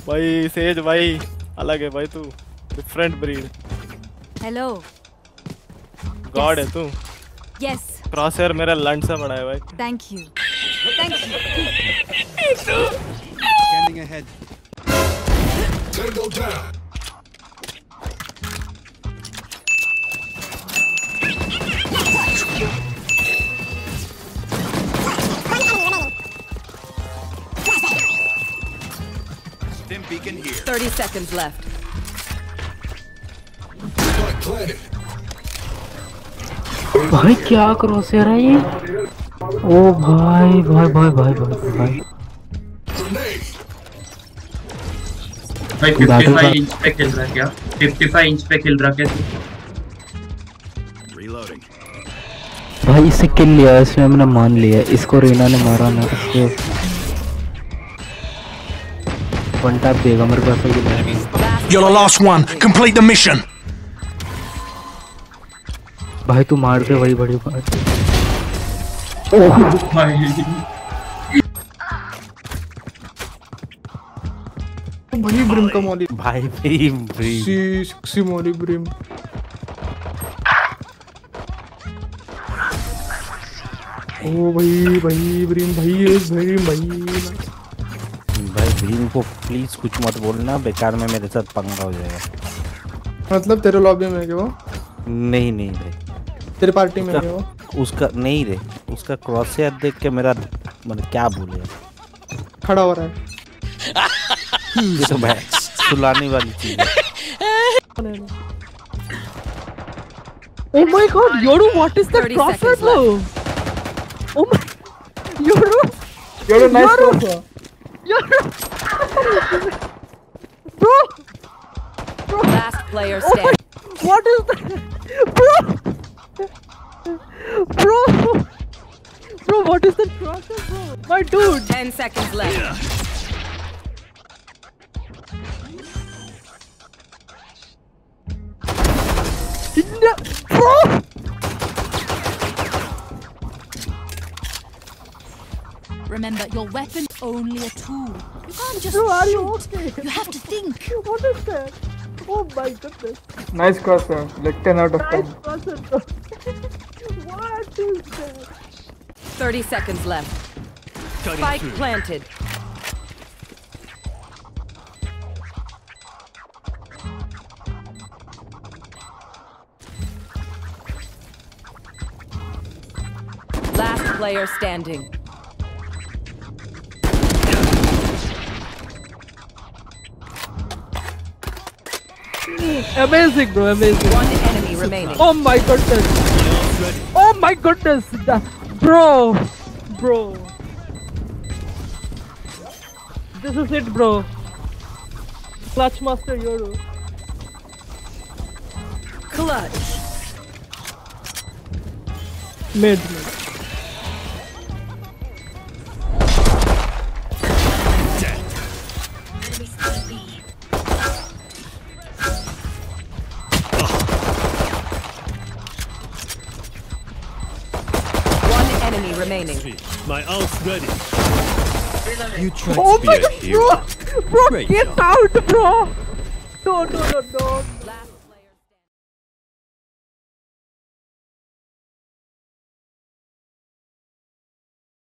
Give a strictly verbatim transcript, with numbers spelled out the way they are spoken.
भाई सेज भाई अलग है भाई तू डिफरेंट ब्रीड हेलो गॉड है तू यस क्रॉसहेयर मेरा लंड से बड़ा है भाई thank you thank you Scanning ahead. Tango down. Stim beacon here. thirty seconds left. भाई क्या क्रॉसहेयर है ये? ओ भाई भाई भाई भाई भाई भाई भाई पचपन इंच पे खेल रहा है क्या? पचपन इंच पे खेल रहा है क्या? Reloading. भाई इसे किल लिया इसने हमने मान लिया इसको रीना ने मारा ना इसके वन टैप देगा मेरे पास किल है You're the last one. Complete the mission. भाई तू मार दे वही बड़ी बात भाई भाई ब्रिम का मॉली भाई ब्रिम ब्रिम सी सी मॉली ब्रिम ओ भाई भाई ब्रिम भाई भाई भाई भाई ब्रिम को प्लीज कुछ मत बोलना बेकार में मेरे साथ पंगा हो जाएगा मतलब तेरे लॉबी में क्या वो नहीं नहीं भाई तेरे पार्टी में क्या वो उसका नहीं रे उसका क्रॉसहेयर देख के मेरा मतलब क्या बोले खड़ा हो रहा है ये तो भाई सुलाने वाली चीज है Oh my god, Yoru, what is that crosshair bro? Oh my Yoru Yoru, nice crosshair. Yoru Bro Bro Last player standing. Oh what is that? Bro Bro Bro, what is that crosshair bro? My dude ten seconds left. No, bro! Remember, your weapon only a tool. You can't just Bro, are you shoot. okay? You have to think. What is that? Oh my goodness. Nice crosshair, like ten out of ten. Nice crosshair. What is that? thirty seconds left. Spike planted. Last player standing. Amazing, bro, amazing. One enemy remaining. Oh my goodness. Oh my goodness. That, bro. Bro. This is it, bro. Clutch master Yoru. Clutch. Mid, mid. Enemy remaining. My ult's ready. You tried Oh to my be a god, hero. bro! Bro, Great get job. out, bro! No, no, no, no. Last